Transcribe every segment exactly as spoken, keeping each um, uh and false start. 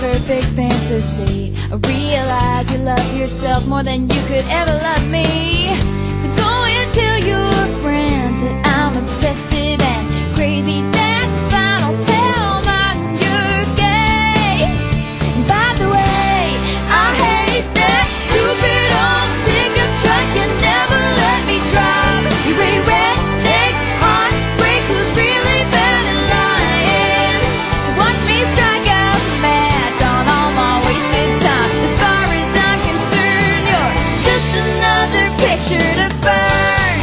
perfect fantasy. I realize you love yourself more than you could ever love me. So go and tell your friends that I'm obsessive and crazy. That's fine, I'll tell mine you're gay. And by the way, I hate that stupid old pickup truck you never let me drive. You're a redneck heartbreak who's really bad at lying. So watch me strike a match on all my wasted time. As far as I'm concerned, you're just another picture to burn.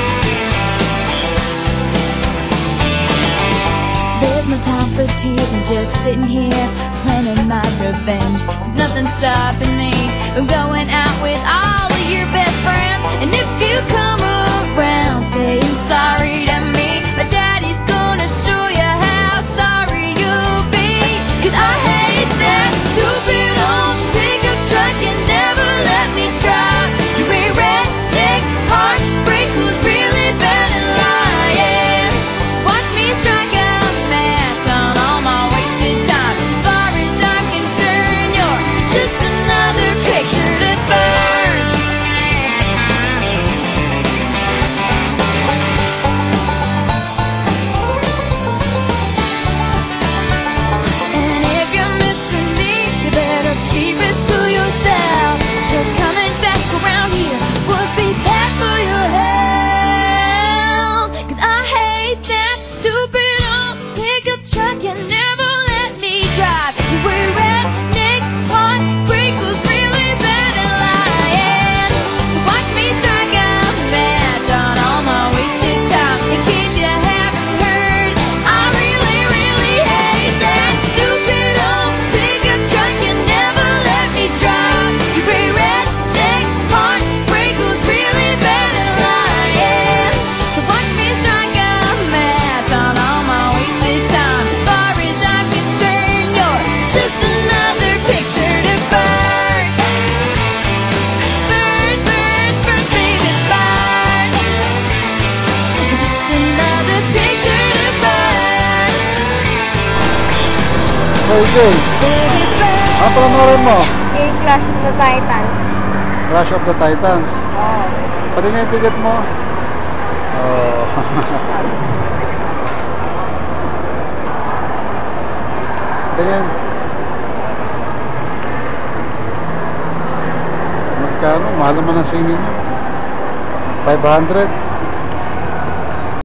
There's no time for tears, I'm just sitting here planning my revenge. There's nothing stopping me from going out with all of your best friends. And if you come around saying sorry to me, my daddy's gonna show you how sorry you'll be. Cause I hate that stupid old pickup truck you never let me drive. You're a redneck heartbreak who's really bad at lying. Watch me strike a match on all my wasted time. As far as I'm concerned, you're just another picture to burn. And if you're missing me, you better keep it to yourself. Cause coming back around here would be bad for your health. Cause I hate that stupid old pickup truck you never let me drive. You were redneck heartbreak who's really bad at lying. So watch me strike a match on all my wasted time. In case you haven't heard, I really, really hate that stupid old pickup truck you never let me drive. You were redneck heartbreak who's really bad at lying. So watch me strike a match on all my wasted time. As far as I'm concerned, you're just another picture to burn. Burn, burn, burn, baby, burn. Just another picture to burn. Hey Jay, Baby, burn. ano panoorin mo? Yung Clash of the Titans. Clash of the Titans. Oo. Pati nga yung ticket mo. Oh. Tingin. Magkano? Mahal naman ang singin mo. five hundred.